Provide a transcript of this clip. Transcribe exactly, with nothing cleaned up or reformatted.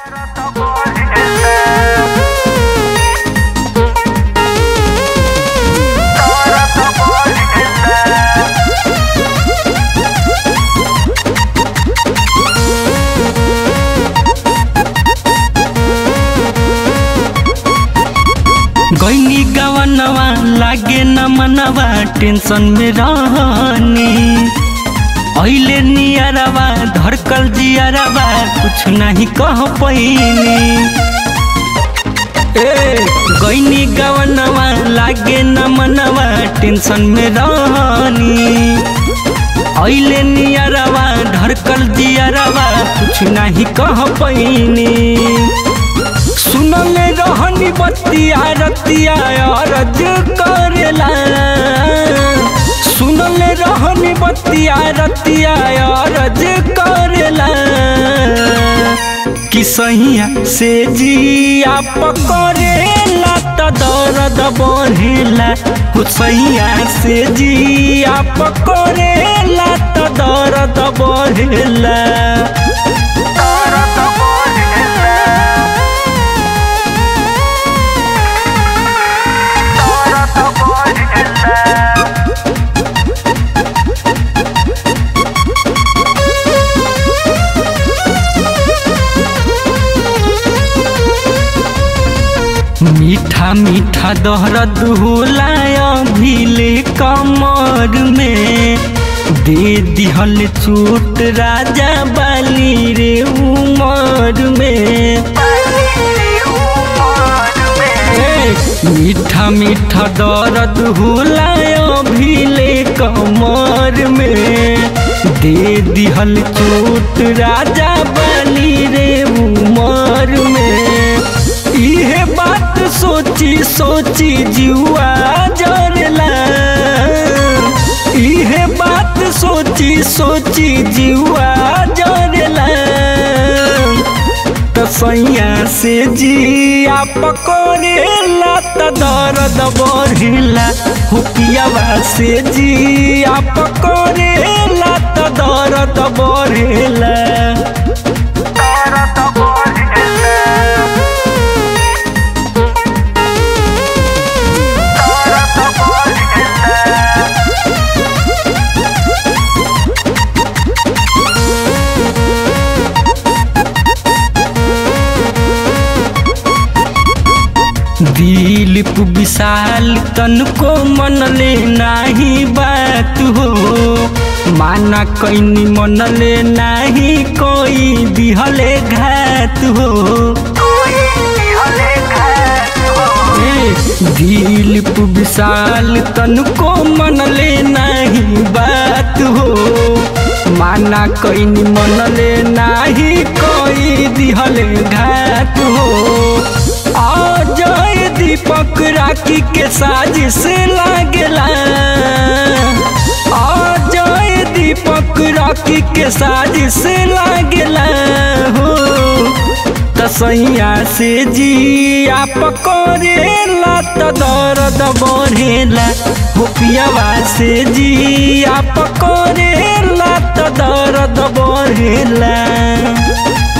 गईनी गवनवा लागे न मनवा टेंशन में रहनी अइले नियरवा धड़कल जियरवा कुछ नहीं कह पैनी। ए गईनी गवनवा लागे न मनवा टेंशन में रहनी अइले नियरवा धड़कल जियरवा कुछ नहीं कह पैनी। सुनले रहनी बतिया रतिया अरज करेला सुनले रहनी बतिया रतिया अरज करेला कि सहिया से जिया पकड़ेला त दर्द बढ़ेला हो सहिया से जिया पकड़ेला त दर्द बढ़ेला। मीठा मीठा दर्द होला अभिले कमर में दे दिहल चोट राजा बाली रे उमर में। मीठा मीठा दर्द होला अभिले कमर में दे दिहल चोट राजा बाली रे उमर में। इहे बात सोची सोची जुआ जरला इहे बात सोची सोची जुआ जरला त सैया से जिया पकड़ेला त दर्द बढ़ेला हो पियावा से जिया पकड़ेला त दर्द बढ़ेला। दिलीप विशाल तनको मनले नाही बात हो माना कैनी मनले नाही कोई दिहले घात हो। दिलीप विशाल तनको मनले नाही बात हो माना कैनी मनले नाही कोई दिहले घात हो। अजय दीपक राखी के साजिश लागेला अजय दीपक राखी के साजिश लागेला हो त सैया से जिया पकड़ेला त दर्द बढ़ेला हो पियावा से जिया पकड़ेला त दर्द बढ़ेला।